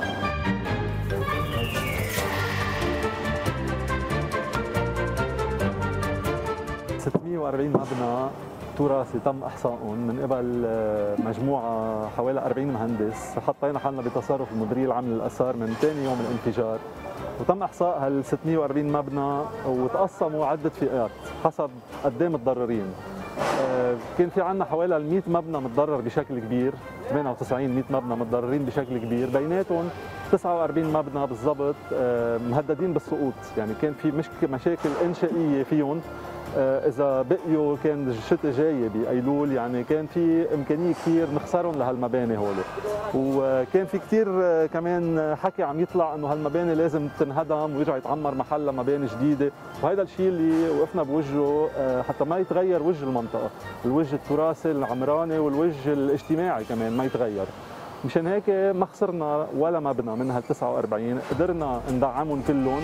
مبنى تراثي تم احصائهم من قبل مجموعه حوالي 40 مهندس. حطينا حالنا بتصرف المديريه العامه للاثار من ثاني يوم الانفجار، وتم احصاء هال 640 مبنى وتقسموا عده فئات حسب قد ايه متضررين. كان في عندنا حوالي 100 مبنى متضرر بشكل كبير، 98 100 مبنى متضررين بشكل كبير، بيناتهم 49 مبنى بالضبط مهددين بالسقوط، يعني كان في مشاكل انشائيه فيهم. اذا بقيوا كان الشتاء جاي بايلول، يعني كان في امكانيه كثير نخسرهم لهالمباني هول. وكان في كثير كمان حكي عم يطلع انه هالمباني لازم تنهدم ويرجع يتعمر محلها مباني جديده، وهذا الشيء اللي وقفنا بوجهه حتى ما يتغير وجه المنطقه، الوجه التراثي العمراني والوجه الاجتماعي كمان ما يتغير. مشان هيك ما خسرنا ولا مبنى من هال 49، قدرنا ندعمهم كلهم.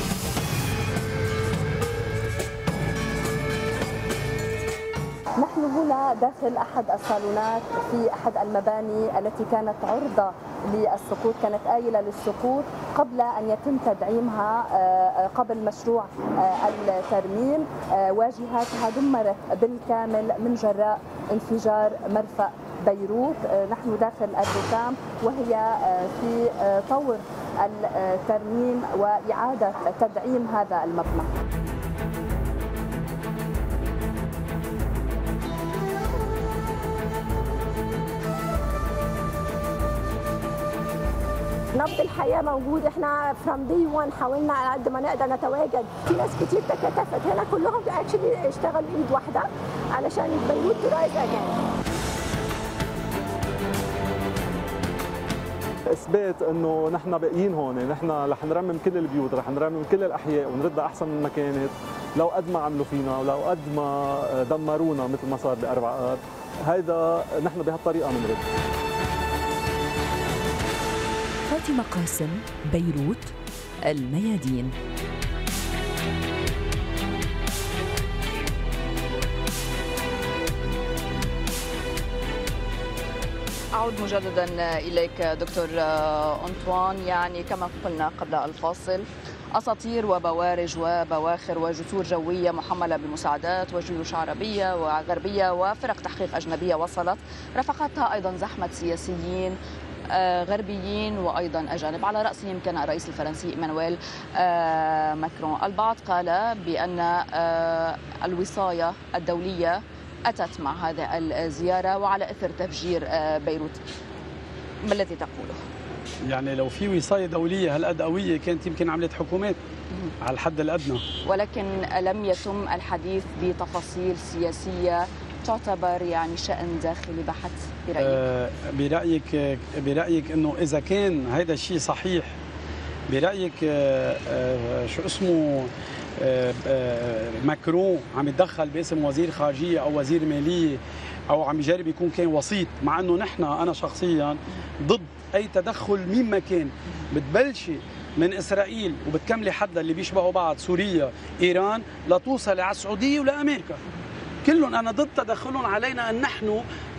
نحن هنا داخل أحد الصالونات في أحد المباني التي كانت عرضة للسقوط، كانت آيلة للسقوط قبل أن يتم تدعيمها قبل مشروع الترميم. واجهاتها دمرت بالكامل من جراء انفجار مرفأ بيروت. نحن داخل الركام وهي في طور الترميم وإعادة تدعيم هذا المبنى. نبض الحياة موجود، احنا from day one حاولنا على قد ما نقدر نتواجد. في ناس كتير تكاتفت هنا، كلهم اكشلي اشتغلوا ايد واحدة علشان بيروت ترايز اجين. اثبات انه نحن باقيين هون، نحن رح نرمم كل البيوت، رح نرمم كل الاحياء ونردها احسن من ما كانت، لو قد ما عملوا فينا ولو قد ما دمرونا مثل ما صار بأربع آب. هيدا نحن بهالطريقة بنرد. فاطمة قاسم، بيروت، الميادين. أعود مجددا إليك دكتور أنطوان. يعني كما قلنا قبل الفاصل، أساطير وبوارج وبواخر وجسور جوية محملة بمساعدات وجيوش عربية وغربية وفرق تحقيق أجنبية وصلت، رافقتها أيضا زحمة سياسيين غربيين وأيضا أجانب، على رأسهم كان الرئيس الفرنسي إيمانويل ماكرون. البعض قال بأن الوصاية الدولية أتت مع هذه الزيارة وعلى إثر تفجير بيروت. ما الذي تقوله؟ يعني لو في وصاية دولية هالقد قوية كانت يمكن عملت حكومات على الحد الأدنى، ولكن لم يتم الحديث بتفاصيل سياسية تعتبر يعني شأن داخلي بحت برأيك؟ برأيك إنه إذا كان هذا الشيء صحيح، برأيك شو اسمه ماكرون عم يتدخل باسم وزير خارجية أو وزير مالية أو عم يجرب يكون كان وسيط، مع إنه نحن أنا شخصيا ضد أي تدخل مين ما كان، بتبلشي من إسرائيل وبتكملي حدا اللي بيشبهوا بعض، سوريا، إيران، لتوصلي على السعودية ولأمريكا. كلهم أنا ضد تدخلهم علينا أن نحن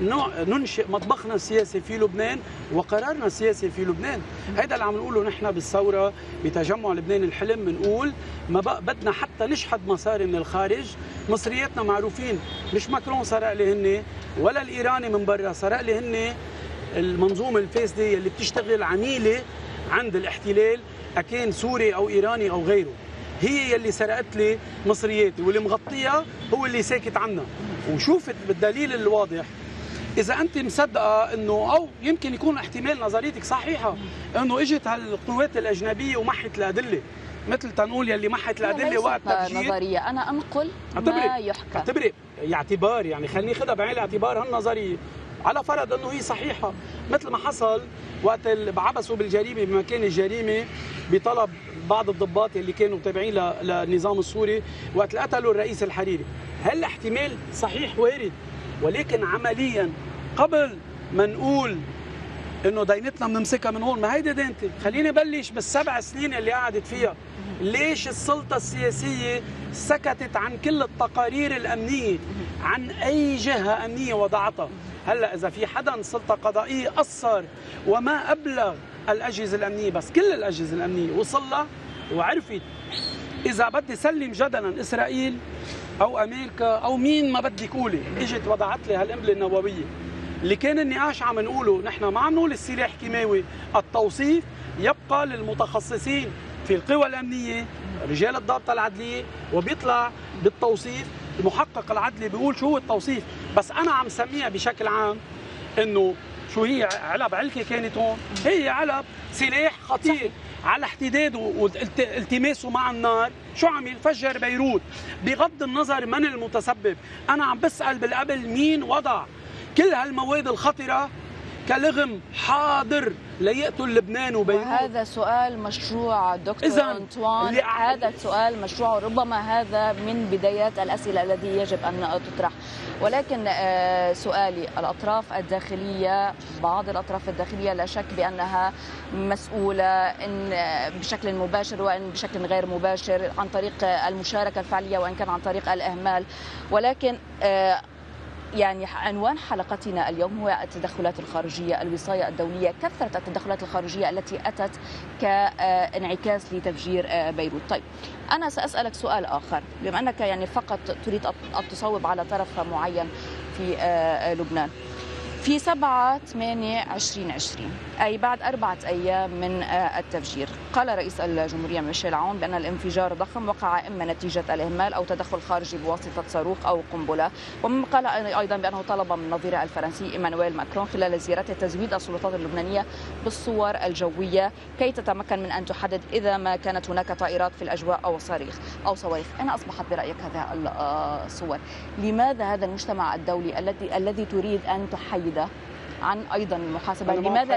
ننشئ مطبخنا السياسي في لبنان وقرارنا السياسي في لبنان. هذا اللي عم نقوله نحن بالثورة بتجمع لبنان الحلم، بنقول ما بقى بدنا حتى نشحد مصاري من الخارج. مصرياتنا معروفين، مش ماكرون سرق لي هن ولا الإيراني من برا، سرق لي هن المنظومة الفاسدة اللي بتشتغل عميلة عند الاحتلال، أكان سوري أو إيراني أو غيره. هي يلي سرقت لي مصرياتي، واللي مغطيها هو اللي ساكت عنها. وشوفت بالدليل الواضح، إذا أنت مصدقة إنه أو يمكن يكون احتمال نظريتك صحيحة إنه إجت هالقوات الأجنبية ومحت الأدلة، مثل تنقول يلي محت الأدلة وقت تفجير. نظرية، أنا أنقل ما يحكى. اعتبري اعتبار، يعني خليني خدها بعين الاعتبار هالنظرية، على فرض انه هي صحيحه، مثل ما حصل وقت بعبثوا بالجريمه بمكان الجريمه بطلب بعض الضباط اللي كانوا تابعين للنظام السوري وقت قتلوا الرئيس الحريري. هالاحتمال صحيح وارد، ولكن عمليا قبل ما نقول انه دينتنا بنمسكها من هون، ما هيدي دينتي. خليني بلش بالسبع سنين اللي قعدت فيها. ليش السلطة السياسية سكتت عن كل التقارير الأمنية عن أي جهة أمنية وضعتها؟ هلا إذا في حدا سلطة قضائية قصر وما أبلغ الأجهزة الأمنية، بس كل الأجهزة الأمنية وصلها وعرفت، إذا بدي سلم جدلا إسرائيل أو أمريكا أو مين ما بدك قولي إجت وضعت لي هالقنبلة النووية. اللي كان النقاش عم نقوله نحن ما عم نقول السلاح كيماوي، التوصيف يبقى للمتخصصين في القوى الأمنية، رجال الضابطة العدلية، وبيطلع بالتوصيف المحقق العدلي بيقول شو هو التوصيف. بس أنا عم سميها بشكل عام إنه شو هي علب علكة كانت هون، هي علب سلاح خطير على احتداده والتماسه مع النار. شو عمل؟ فجر بيروت. بغض النظر من المتسبب، انا عم بسأل بالقبل مين وضع كل هالمواد الخطرة كلغم حاضر ليقتل لبنان وبيروت؟ وهذا سؤال مشروع دكتور أنطوان، هذا السؤال مشروع، ربما هذا من بدايات الأسئلة التي يجب أن تطرح. ولكن سؤالي، الأطراف الداخلية، بعض الأطراف الداخلية لا شك بأنها مسؤولة إن بشكل مباشر وإن بشكل غير مباشر عن طريق المشاركة الفعلية وإن كان عن طريق الإهمال، ولكن يعني عنوان حلقتنا اليوم هو التدخلات الخارجية، الوصاية الدولية، كثرة التدخلات الخارجية التي أتت كانعكاس لتفجير بيروت. طيب أنا سأسألك سؤال آخر، بما أنك يعني فقط تريد أن تصوب على طرف معين في لبنان. في 7/8/2020 أي بعد 4 أيام من التفجير، قال رئيس الجمهورية ميشيل عون بأن الانفجار ضخم وقع إما نتيجة الإهمال أو تدخل خارجي بواسطة صاروخ أو قنبلة. ومما قال أيضا بأنه طلب من نظيره الفرنسي إيمانويل ماكرون خلال زيارته تزويد السلطات اللبنانية بالصور الجوية كي تتمكن من أن تحدد إذا ما كانت هناك طائرات في الأجواء أو صواريخ. أنا أصبحت برأيك هذه الصور. لماذا هذا المجتمع الدولي الذي تريد أن تحيد عن أيضا المحاسبة،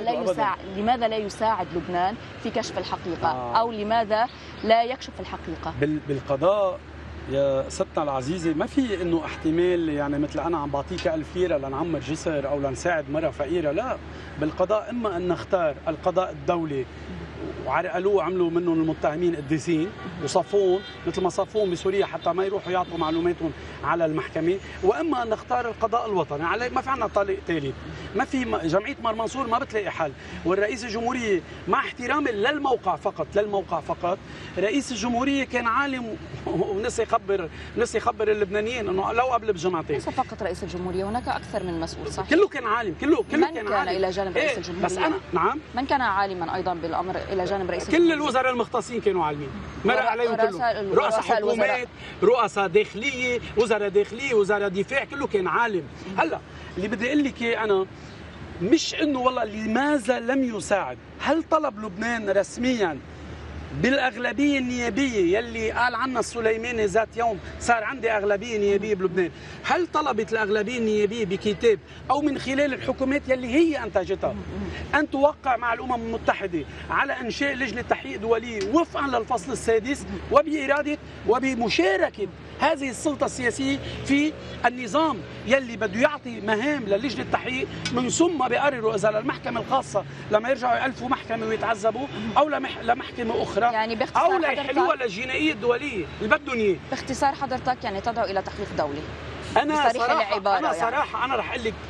لماذا لا يساعد لبنان في كشف الحقيقة أو لماذا لا يكشف الحقيقة؟ بالقضاء يا ستنا العزيزة ما في إنه احتمال يعني مثل أنا عم بعطيك 1000 ليرة لنعمر جسر أو لنساعد مرة فقيرة، لا. بالقضاء إما أن نختار القضاء الدولي وعرقلوه وعملوا منهم المتهمين قديسين وصفوهم مثل ما صفوهم بسوريا حتى ما يروحوا يعطوا معلوماتهم على المحكمة، واما ان نختار القضاء الوطني. علي ما في عندنا طريق ثالث، ما في جمعية مرمنصور ما بتلاقي حل. والرئيس الجمهورية مع احترامي للموقع فقط، رئيس الجمهورية كان عالم ونسي يخبر اللبنانيين انه لو قبل بجمعتين. ليس فقط رئيس الجمهورية، هناك اكثر من مسؤول، صحيح؟ كله كان عالم، كله كان عالم الى جانب رئيس الجمهورية. بس انا نعم، من كان عالما ايضا بالامر الى جانب رئيس كل الوزراء المختصين كانوا عالمين، مرق عليهم كلهم، رؤساء حكومات، رؤساء داخليه، وزراء داخليه، وزراء دفاع، كله كان عالم. هلا اللي بدي اقول لك انا مش انه والله لماذا لم يساعد، هل طلب لبنان رسميا بالاغلبيه النيابيه يلي قال عنها السليماني ذات يوم صار عندي اغلبيه نيابيه بلبنان، هل طلبت الاغلبيه النيابيه بكتاب او من خلال الحكومات يلي هي انتجتها ان توقع مع الامم المتحده على انشاء لجنه تحقيق دوليه وفقا للفصل السادس وباراده وبمشاركه هذه السلطه السياسيه في النظام يلي بده يعطي مهام للجنه التحقيق، من ثم بيقرروا اذا للمحكمه الخاصه لما يرجعوا يالفوا محكمه ويتعذبوا او لمحكمه اخرى، يعني باختصار او ليحلوها للجنائيه الدوليه اللي بدهم اياه. باختصار حضرتك يعني تدعو الى تحقيق دولي. أنا صراحة أنا رح أقول لك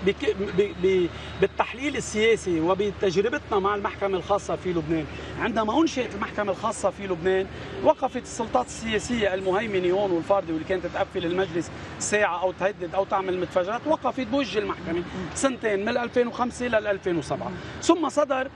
بالتحليل السياسي وبتجربتنا مع المحكمة الخاصة في لبنان، عندما أنشئت المحكمة الخاصة في لبنان وقفت السلطات السياسية المهيمنة هون والفاردة واللي كانت تقفل المجلس ساعة أو تهدد أو تعمل متفجرات، وقفت بوجه المحكمة سنتين من 2005 لل 2007، ثم صدر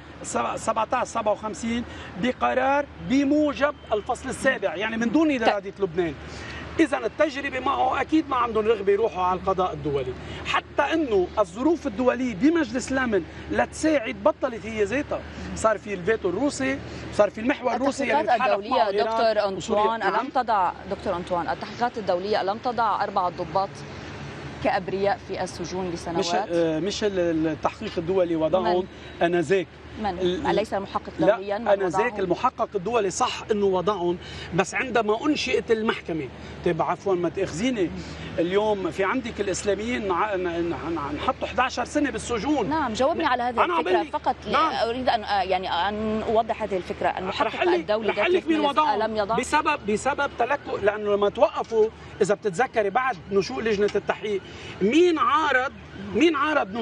17/57 بقرار بموجب الفصل السابع، يعني من دون إرادة لبنان. إذا التجربة معه أكيد ما عندهم رغبة يروحوا على القضاء الدولي، حتى إنه الظروف الدولية بمجلس الأمن لتساعد بطلت هي ذاتها، صار في الفيتو الروسي، صار في المحور الروسي يعني الدولية. دكتور أنطوان التحقيقات الدولية ألم تضع 4 ضباط كأبرياء في السجون لسنوات؟ مش التحقيق الدولي وضعهم أنذاك. أليس المحقق دوليا؟ لا، أنذاك المحقق الدولي صح انه وضعهم، بس عندما انشئت المحكمه، طيب عفوا ما تاخذيني، اليوم في عندك الاسلاميين نحطوا 11 سنه بالسجون. نعم، جاوبني على هذه الفكره فقط. نعم. اريد ان اوضح هذه الفكره. المحقق الدولي رح لك مين وضعهم لم يضع بسبب تلكؤ، لانه لما توقفوا اذا بتتذكري بعد نشوء لجنه التحقيق، مين عارض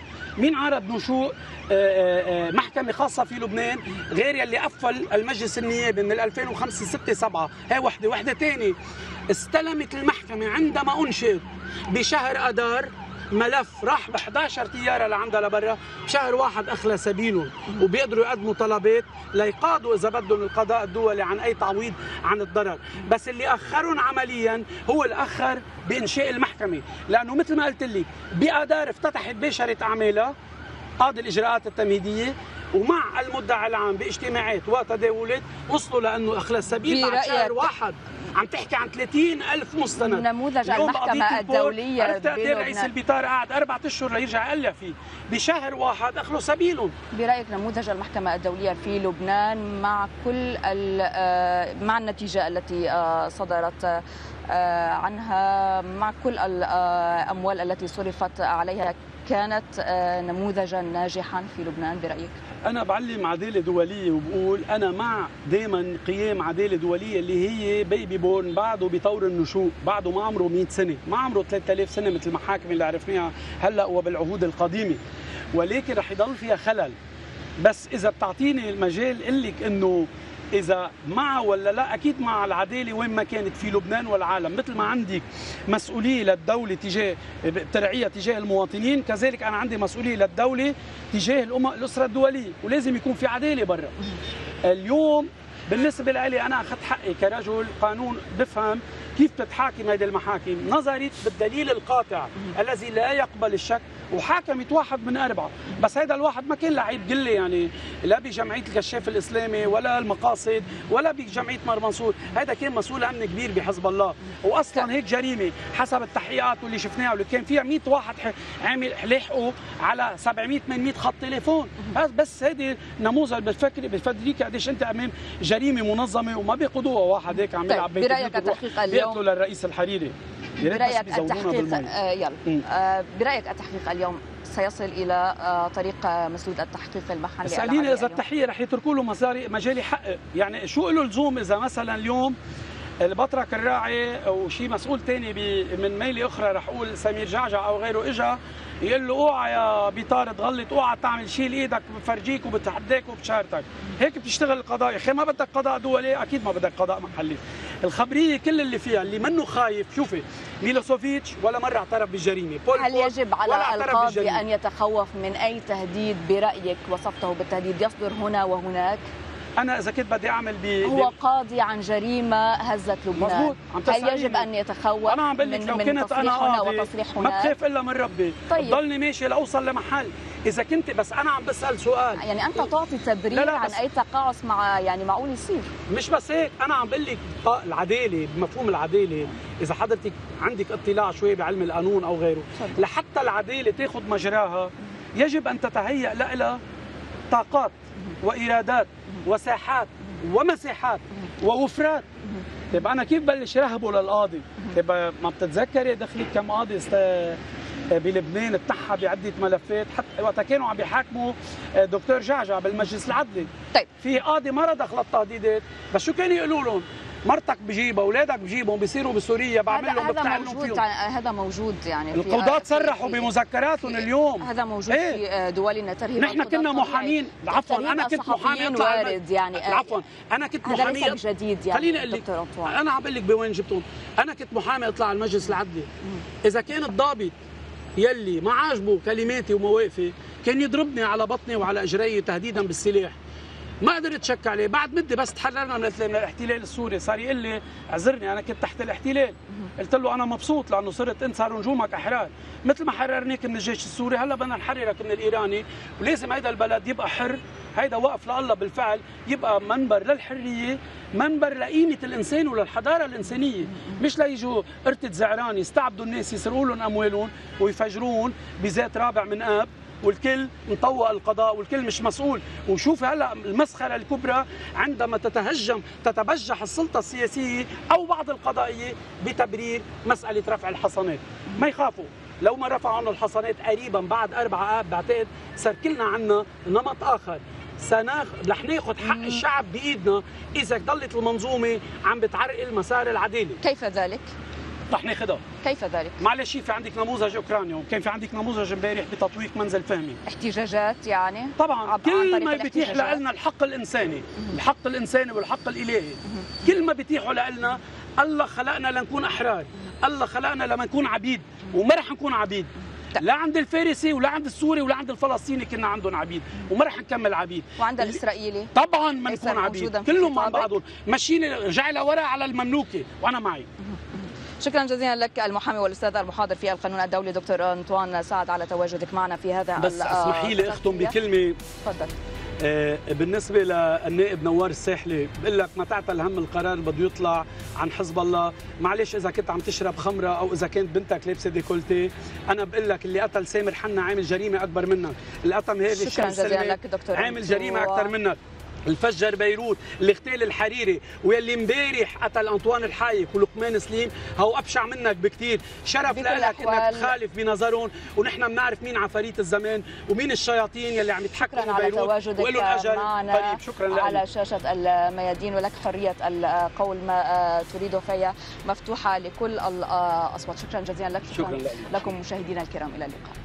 نشوء محكمة خاصة في لبنان غير يلي قفل المجلس النيابي من 2005 6 7. هي وحدة ثانية استلمت المحكمة عندما أنشئت بشهر أدار ملف راح ب 11 طيارة لعندها لبرا، بشهر 1 أخلى سبيلهم وبيقدروا يقدموا طلبات ليقاضوا إذا بدهم القضاء الدولي عن أي تعويض عن الضرر. بس اللي أخرهم عمليا هو الأخر بإنشاء المحكمة، لأنه مثل ما قلت لك بأدار افتتحت باشرة أعمالها قاضي الإجراءات التمهيدية ومع المدعي العام باجتماعات وتداولات وصلوا لانه اخلى السبيل بعد شهر واحد. عم تحكي عن 30,000 مستند. نموذج المحكمة الدولية عرفت قد ايه رئيس البطار قعد 4 اشهر ليرجع يقلع فيه، بشهر واحد اخلوا سبيلهم. برايك نموذج المحكمة الدولية في لبنان مع كل مع النتيجة التي صدرت عنها، مع كل الاموال التي صرفت عليها، كانت نموذجا ناجحا في لبنان برايك؟ أنا بعلم عدالة دولية وبقول أنا مع دائما قيام عدالة دولية اللي هي بيبي بورن، بعده بطور النشوء، بعده ما عمره 100 سنة، ما عمره 3000 سنة مثل المحاكم اللي عرفناها هلا وبالعهود القديمة، ولكن رح يضل فيها خلل. بس إذا بتعطيني المجال قل لك إنه إذا مع ولا لا، أكيد مع العدالة وين ما كانت في لبنان والعالم. مثل ما عندك مسؤولية للدولة تجاه ترعية تجاه المواطنين، كذلك أنا عندي مسؤولية للدولة تجاه الأسرة الدولية، ولازم يكون في عدالة برا. اليوم بالنسبة لي أنا أخذت حقي كرجل قانون بفهم كيف بتتحاكم هذه المحاكم، نظرت بالدليل القاطع الذي لا يقبل الشك، وحاكمت واحد من 4. بس هذا الواحد ما كان لعيب قلة، يعني لا بجمعية الكشاف الإسلامي ولا المقاصد ولا بجمعية مار منصور، هذا كان مسؤول أمن كبير بحزب الله. وأصلا هيك جريمة حسب التحقيقات واللي شفناها، واللي كان فيها 100 واحد عامل لحقوا على 700-800 خط تليفون. بس هذه نموذج بفكرك قديش أنت أمام جريمة منظمة وما بيقضوها واحد هيك عم يلعب برأيك التحقيق اليوم للرئيس الحريري. برأيك التحقيق اليوم سيصل إلى طريق مسدود التحقيق المحلي؟ سأليني إذا التحقيق رح يتركوا له مجال يحقق، يعني شو له لزوم إذا مثلا اليوم البطرك الراعي او شيء مسؤول ثاني من ميله اخرى رح اقول سمير جعجع او غيره اجى يقول له اوعى يا بيطار تغلط، اوعى تعمل شيل ايدك، بفرجيك وبتحداك وبشارتك. هيك بتشتغل القضاء. يا اخي ما بدك قضاء دولي، اكيد ما بدك قضاء محلي. الخبريه كل اللي فيها اللي منه خايف. شوفي ميلوسوفيتش ولا مره اعترف بالجريمه، هل يجب على القاضي ان يتخوف من اي تهديد برايك وصفته بالتهديد يصدر هنا وهناك؟ أنا إذا كنت بدي أعمل هو قاضي عن جريمة هزت لبنان، هل يجب أن يتخوف أنا عم بقول لك لو كنت أنا قاضي ما بخاف إلا من ربي. طيب. ضلني ماشي لأوصل لمحل. إذا كنت بس أنا عم بسأل سؤال، يعني أنت تعطي تبرير عن أي تقاعس مع يعني معقول يصير؟ مش بس هيك، أنا عم بقول لك العدالة بمفهوم العدالة، إذا حضرتك عندك اطلاع شوي بعلم القانون أو غيره، لحتى العدالة تاخذ مجراها يجب أن تتهيأ لها طاقات وإيرادات وساحات ومساحات ووفرات. طيب انا كيف بلش رهبه للقاضي؟ طيب ما بتتذكري دخلت كم قاضي بلبنان اتنحى بعده ملفات، حتى وقتها كانوا عم بيحاكموا دكتور جعجع بالمجلس العدلي. طيب في قاضي ما رضى خلط تهديدات، بس شو كانوا يقولوا لهم؟ مرتك بجيبها، اولادك بجيبهم، بيصيروا بسوريا، بعمل لهم بفتح فيهم. هذا موجود يعني القضاة صرحوا بمذكراتهم اليوم. هذا موجود في دولنا ترهيب. نحن كنا محامين، عفوا انا كنت محامي اطلع يعني عفوا انا كنت محامي هذا ليس جديد يعني. خليني اقول لك انا عم بقول لك بوين جبتهم. انا كنت محامي اطلع على المجلس العدلي. اذا كان الضابط يلي ما عاجبه كلماتي ومواقفي كان يضربني على بطني وعلى اجري تهديدا بالسلاح. ما قدرت شك عليه. بعد مده بس تحررنا من الاحتلال السوري صار يقول لي اعذرني انا كنت تحت الاحتلال. قلت له انا مبسوط لانه صرت انت صاروا نجومك احرار، مثل ما حررنيك من الجيش السوري هلا بدنا نحررك من الايراني، ولازم هيدا البلد يبقى حر. هيدا وقف لله بالفعل، يبقى منبر للحريه، منبر لقيمه الانسان وللحضاره الانسانيه، مش ليجوا قرطة زعران يستعبدوا الناس يسرقوا لهم اموالهم ويفجرون بذات رابع من اب، والكل مطوق القضاء والكل مش مسؤول. وشوف هلا المسخره الكبرى عندما تتبجح السلطه السياسيه او بعض القضائيه بتبرير مساله رفع الحصانات. ما يخافوا، لو ما رفعوا عنا الحصانات قريبا بعد 4 آب بعتقد صار كلنا عنا نمط اخر. رح ناخذ حق الشعب بايدنا اذا ضلت المنظومه عم بتعرقل مسار العداله. كيف ذلك؟ رح ناخذها. كيف ذلك؟ معلش في عندك نموذج اوكرانيا، وكان في عندك نموذج امبارح بتطويق منزل فهمي. احتجاجات يعني؟ طبعا كل ما بيتيح لنا الحق الانساني، الحق الانساني والحق الالهي، كل ما بيتيحوا لنا. الله خلقنا لنكون احرار، الله خلقنا لما نكون عبيد، وما رح نكون عبيد. لا عند الفارسي ولا عند السوري ولا عند الفلسطيني كنا عندهم عبيد، وما رح نكمل عبيد. وعند الاسرائيلي طبعا ما نكون عبيد، كلهم مع بعضهم ماشيين رجع لورا على المملوكه، وانا معي. شكرا جزيلا لك المحامي والاستاذ المحاضر في القانون الدولي دكتور أنطوان سعد على تواجدك معنا في هذا. بس اسمحي لي اختم بكلمه. تفضل. بالنسبه للنائب نوار الساحلي بقول لك ما تعتل هم القرار بده يطلع عن حزب الله. معلش اذا كنت عم تشرب خمره او اذا كانت بنتك لابسه ديكولتي، انا بقول لك اللي قتل سامر حنا عامل جريمه اكبر منك، اللي قتل هذه الشاب سلمان عامل جريمه اكثر منك، الفجر بيروت، اللي اغتال الحريري، واللي امبارح قتل انطوان الحايك ولقمان سليم، هو ابشع منك بكثير. شرف لك انك تخالف بنظرهم، ونحن بنعرف مين عفاريت الزمان ومين الشياطين يلي عم يتحكموا ببيروت وله الاجل قريب. شكرا لك على شاشه الميادين، ولك حريه القول ما تريده، فهي مفتوحه لكل الاصوات. شكرا جزيلا لك. شكرا لكم مشاهدينا الكرام، الى اللقاء.